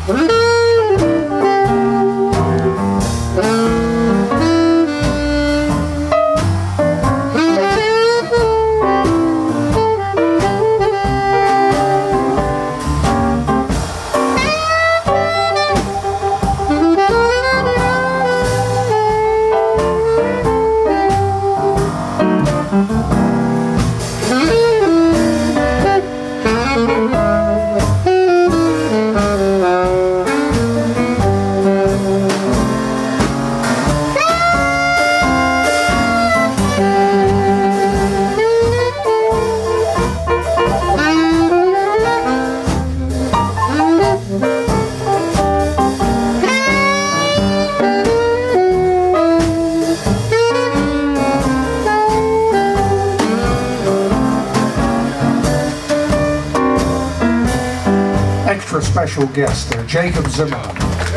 Extra special guest there, Jacob Zimmerman.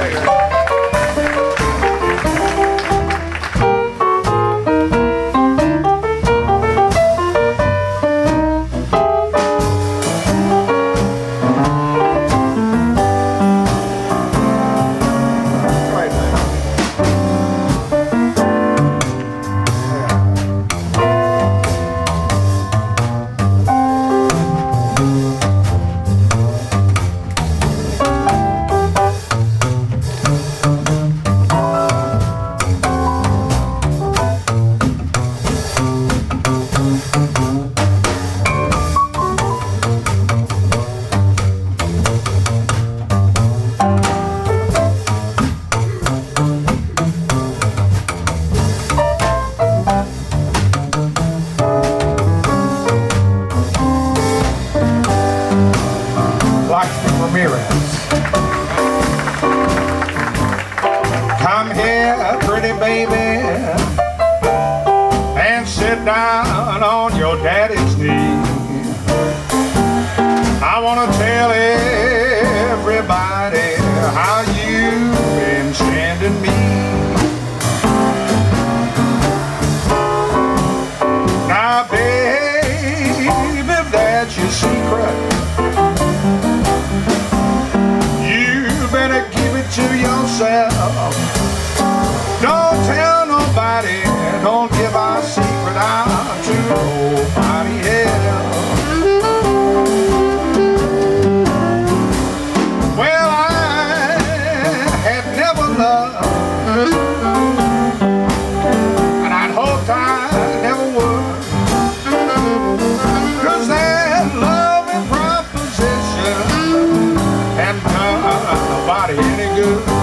LAKSHMI Ramirez. Come here, pretty baby, and sit down on your daddy's knee. I want to tell everybody how you've been standing me. Now, babe, if that's your secret, to yourself. Don't tell nobody, don't give our secret out to nobody else. Well, I had never loved, and I'd hoped I never would, 'cause that loving proposition hadn't done nobody any good.